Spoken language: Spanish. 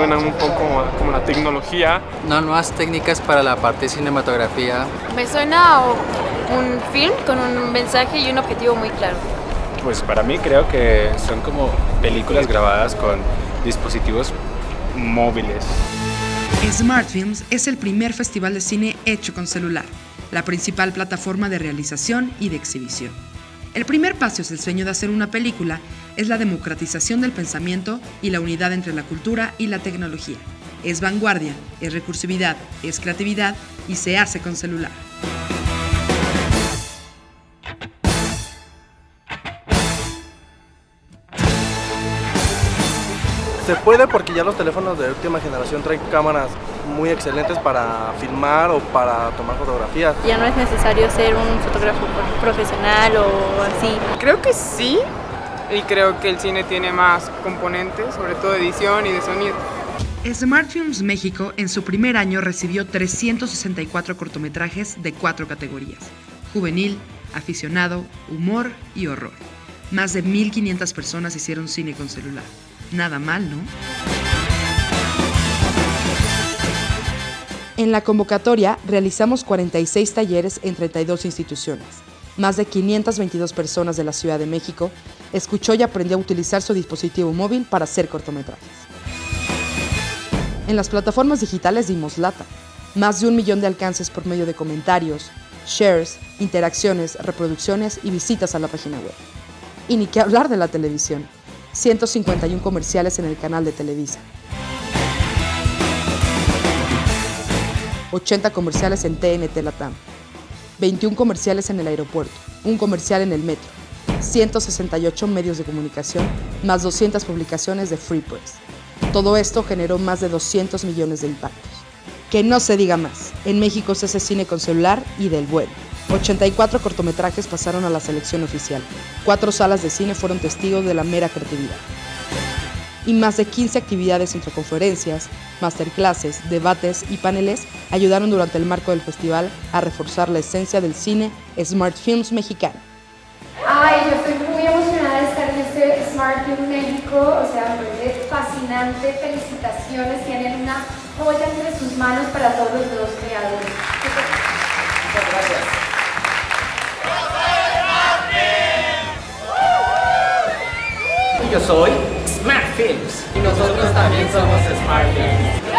suenan un poco como la tecnología. Nuevas técnicas para la parte de cinematografía. Me suena a un film con un mensaje y un objetivo muy claro. Pues para mí creo que son como películas grabadas con dispositivos móviles. Smart Films es el primer festival de cine hecho con celular, la principal plataforma de realización y de exhibición. El primer paso hacia el sueño de hacer una película es la democratización del pensamiento y la unidad entre la cultura y la tecnología. Es vanguardia, es recursividad, es creatividad y se hace con celular. Se puede porque ya los teléfonos de última generación traen cámaras muy excelentes para filmar o para tomar fotografías. Ya no es necesario ser un fotógrafo profesional o así. Creo que sí, y creo que el cine tiene más componentes, sobre todo edición y de sonido. Smart Films México en su primer año recibió 364 cortometrajes de 4 categorías: juvenil, aficionado, humor y horror. Más de 1.500 personas hicieron cine con celular. Nada mal, ¿no? En la convocatoria realizamos 46 talleres en 32 instituciones. Más de 522 personas de la Ciudad de México escuchó y aprendió a utilizar su dispositivo móvil para hacer cortometrajes. En las plataformas digitales dimos lata. Más de 1 millón de alcances por medio de comentarios, shares, interacciones, reproducciones y visitas a la página web. Y ni qué hablar de la televisión. 151 comerciales en el canal de Televisa. 80 comerciales en TNT Latam. 21 comerciales en el aeropuerto. Un comercial en el metro. 168 medios de comunicación, más 200 publicaciones de Free Press. Todo esto generó más de 200 millones de impactos. Que no se diga más, en México se hace cine con celular y del bueno. 84 cortometrajes pasaron a la selección oficial. 4 salas de cine fueron testigos de la mera creatividad. Y más de 15 actividades entre conferencias, masterclasses, debates y paneles ayudaron durante el marco del festival a reforzar la esencia del cine Smart Films mexicano. Yo estoy muy emocionada de estar en este Smart Film México, o sea, me parece fascinante, felicitaciones, tienen una joya entre sus manos para todos los nuevos creadores. Muchas gracias. Yo soy Smart Films y nosotros también somos Smart Films.